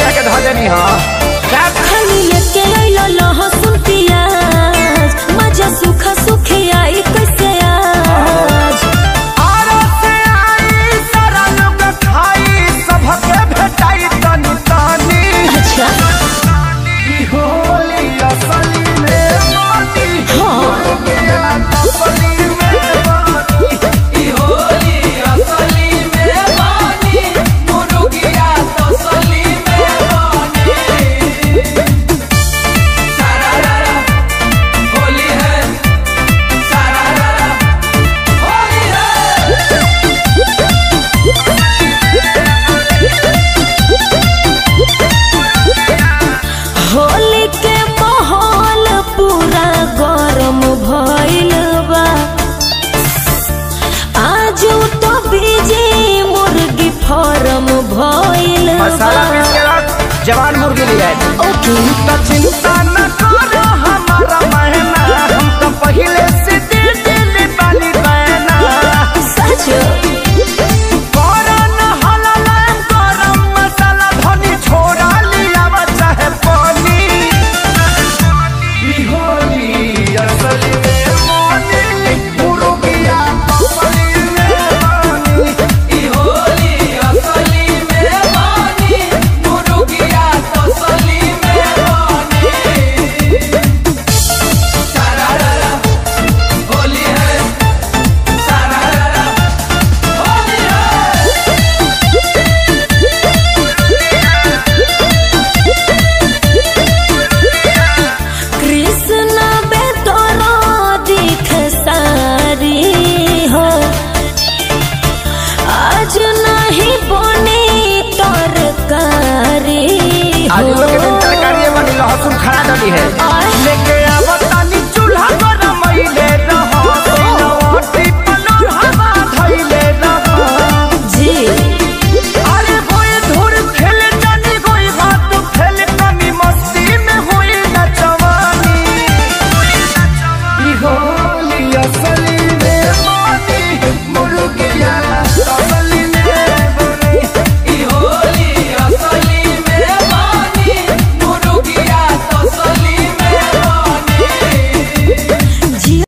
लिया के धो देनी हो खाली लेके आइलो लहसुन प्याज मजा सूखा सूखे आई कैसे आज आरो से आई सारा लोग खाई सबके भेटाई तनी तनी अच्छा होली असली में मोती हो गया असली में मोती होली असली में मोती मुर्गिया असली में मोती सारा रारा होली है सारा रारा होली होली के माहौल पूरा गरम भइल बा आज तो बीजी मुर्गी फार्म भइल मसाला पीस के रख जवान मुर्गी लिया ओके तो चिंता न करो हमारा महना हम तो पहले से दे दिल पानी बहना सच गरम हलाल गरम मसाला धनी छोड़ा लिया चाहे पानी होली असली में मोनी मुर्गिया असली में मोनी होली असली में मोनी मुर्गिया असली में मोनी सारा रारा होली है सारा रारा होली कृष्ण बेतरो दिख सारी हो आज नहीं बने तरकारी आज हो लोग के दिन तरकारी बनी लहसुन खड़ा डाली है आय। लेके